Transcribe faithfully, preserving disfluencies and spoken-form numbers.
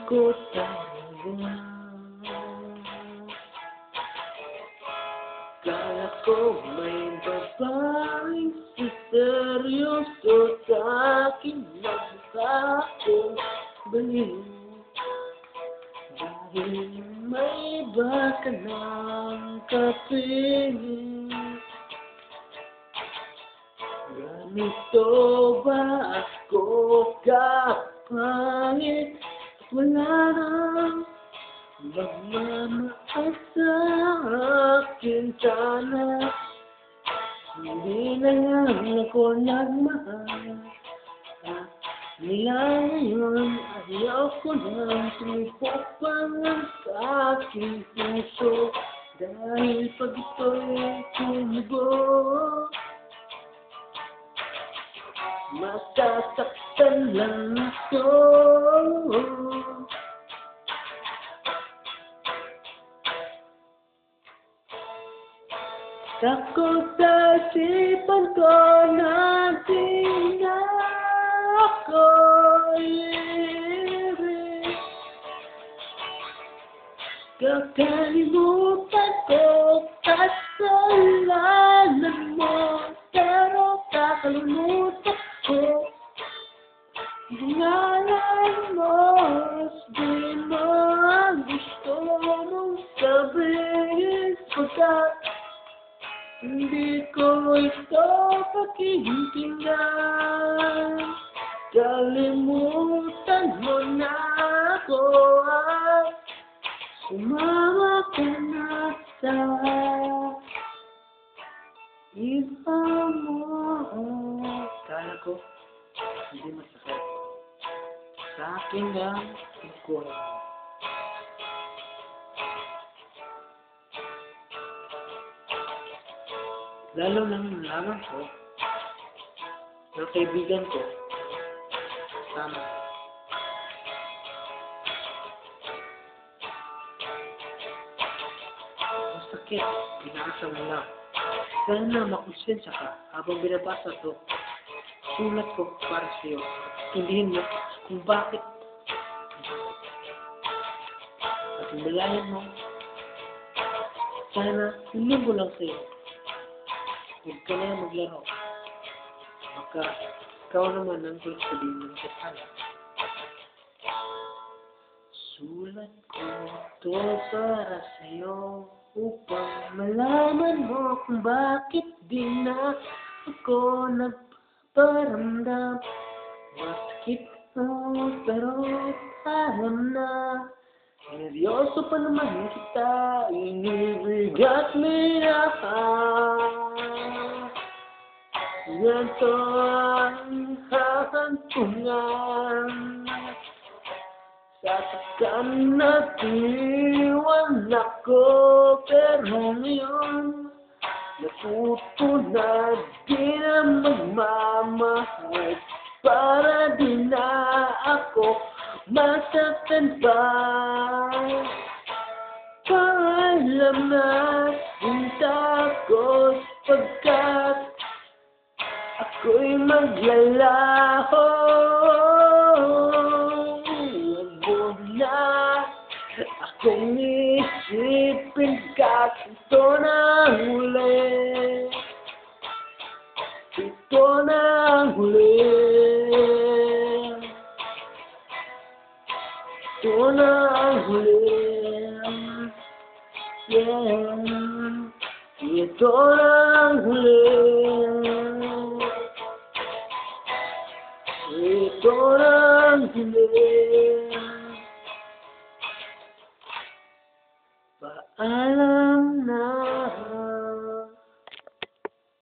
ko talaga. Kala ko may babaeng seryoso sa akin na mukha kong baliw. Dahil may iba ka ng kapiling. Ganito ba ako kapangit? Wala nang magmamahal sa akin sana. Hindi na lang ako nagmahal. At nila ngayon ayaw ko nang tumipok pangan sa aking puso. Dahil pag ito'y tumubo, masasaktan lang ako. Takot sa isipan ko na di na ako iibig. Kakalimutan ko kasalanan mo, pero kakalimutan ko pangalan mo. Di mo ang gusto mong sabihin, pagkat hindi ko ito pakikinggan. Kalimutan mo na ako at sumama ka na sa iba mo. Kala ko hindi masakit. Sa akin lang ikuha mo. Lalo lang nalaman ko na kaibigan ko sana. Masakit, pinasa mo lang. Sana makonsensya ka habang binabasa to. Sulat ko para sa iyo. Tindihin mo kung bakit. At malayan mo. Sana hiling ko lang sa iyo. Huwag ka na maglaro. Baka ikaw naman ang sabihin ng kasala. Sulat ko ito para sa'yo upang malaman mo kung bakit di na ako nagpaparamdam. Masakit mo pero alam na seryoso pa naman kita, inibig at minahal. Ganito ang hahantungan. Sasaktan na tiwan ako, pero ngayon natuto na di na magmamahal. Para di na ako masaktan pa. Paalam na sinta ko pagkat ako'y maglalaho. Huwag mo na akong isipin ka. Ito na ang huli. Ito na ang huli. Ito na ang huli. Yeah. Ito na ang huli. Ito na ang huli.